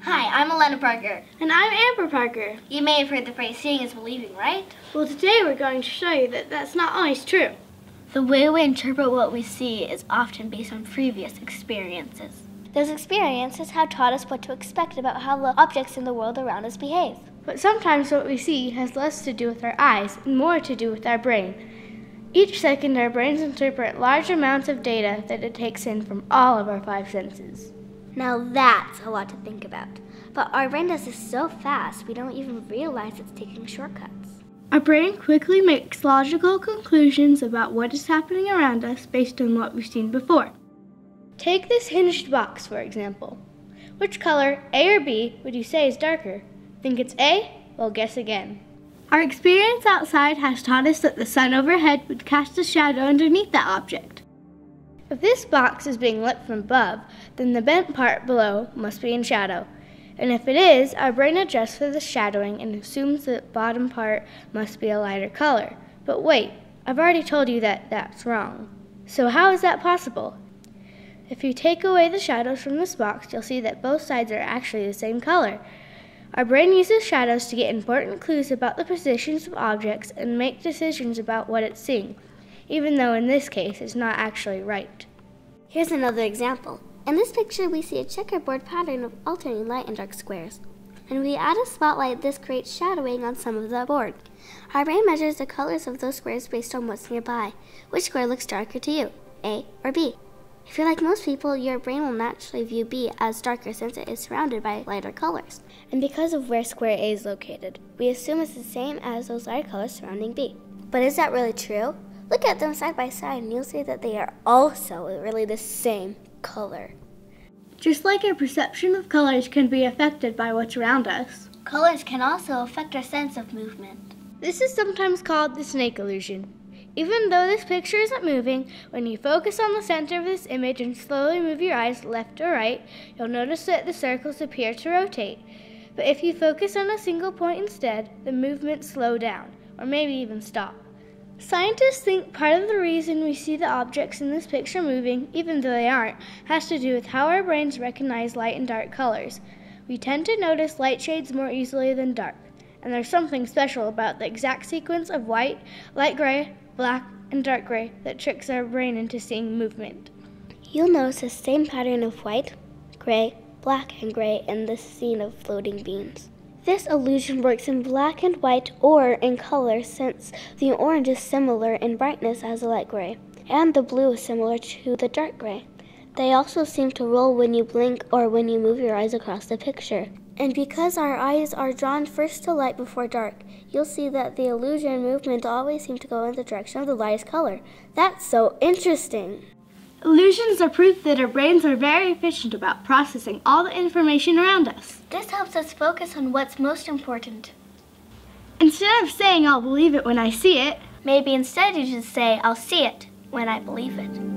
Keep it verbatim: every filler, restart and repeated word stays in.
Hi, I'm Elena Parker. And I'm Amber Parker. You may have heard the phrase seeing is believing, right? Well, today we're going to show you that that's not always true. The way we interpret what we see is often based on previous experiences. Those experiences have taught us what to expect about how the objects in the world around us behave. But sometimes what we see has less to do with our eyes and more to do with our brain. Each second, our brains interpret large amounts of data that it takes in from all of our five senses. Now that's a lot to think about. But our brain does this so fast, we don't even realize it's taking shortcuts. Our brain quickly makes logical conclusions about what is happening around us based on what we've seen before. Take this hinged box, for example. Which color, A or B, would you say is darker? Think it's A? Well, guess again. Our experience outside has taught us that the sun overhead would cast a shadow underneath that object. If this box is being lit from above, then the bent part below must be in shadow. And if it is, our brain adjusts for the shadowing and assumes the bottom part must be a lighter color. But wait, I've already told you that that's wrong. So how is that possible? If you take away the shadows from this box, you'll see that both sides are actually the same color. Our brain uses shadows to get important clues about the positions of objects and make decisions about what it's seeing, even though in this case it's not actually right. Here's another example. In this picture, we see a checkerboard pattern of alternating light and dark squares. When we add a spotlight, this creates shadowing on some of the board. Our brain measures the colors of those squares based on what's nearby. Which square looks darker to you, A or B? If you're like most people, your brain will naturally view B as darker since it is surrounded by lighter colors. And because of where square A is located, we assume it's the same as those lighter colors surrounding B. But is that really true? Look at them side by side and you'll see that they are also really the same color. Just like our perception of colors can be affected by what's around us, colors can also affect our sense of movement. This is sometimes called the snake illusion. Even though this picture isn't moving, when you focus on the center of this image and slowly move your eyes left or right, you'll notice that the circles appear to rotate. But if you focus on a single point instead, the movements slow down, or maybe even stop. Scientists think part of the reason we see the objects in this picture moving, even though they aren't, has to do with how our brains recognize light and dark colors. We tend to notice light shades more easily than dark, and there's something special about the exact sequence of white, light gray, black, and dark gray that tricks our brain into seeing movement. You'll notice the same pattern of white, gray, black, and gray in this scene of floating beans. This illusion works in black and white or in color since the orange is similar in brightness as the light gray, and the blue is similar to the dark gray. They also seem to roll when you blink or when you move your eyes across the picture. And because our eyes are drawn first to light before dark, you'll see that the illusion movement always seems to go in the direction of the lightest color. That's so interesting! Illusions are proof that our brains are very efficient about processing all the information around us. This helps us focus on what's most important. Instead of saying, "I'll believe it when I see it," maybe instead you should say, "I'll see it when I believe it."